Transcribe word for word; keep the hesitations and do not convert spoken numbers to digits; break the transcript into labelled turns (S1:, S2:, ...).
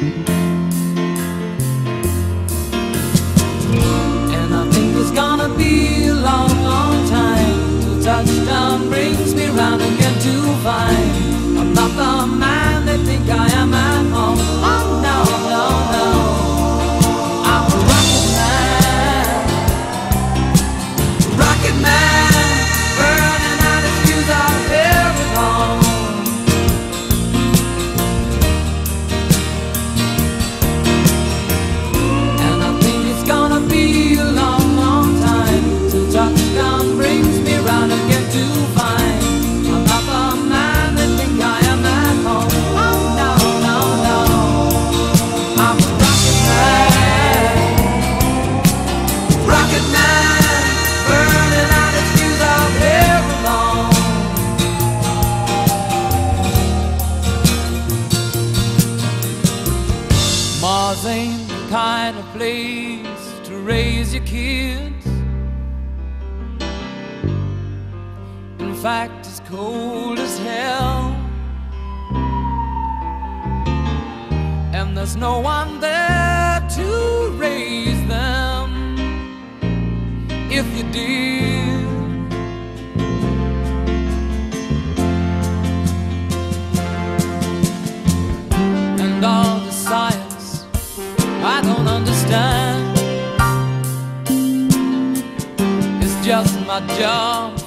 S1: And I think it's gonna be a long, long time till touchdown brings me round again to find I'm not the man they think I am at home. Oh no, no, no, I'm a rocket man, rocket man, burning out his fuse out here at home. And I think it's gonna be a long, long time till touchdown brings me round again to find I'm not the man they think I am at home. Oh no, no, no, I'm a rocket man, rocket man, burning out his fuse out here alone. Mars ain't the kind of place to raise your kids. In fact, it's cold as hell, and there's no one there to raise them if you did. And all the science I don't understand, it's just my job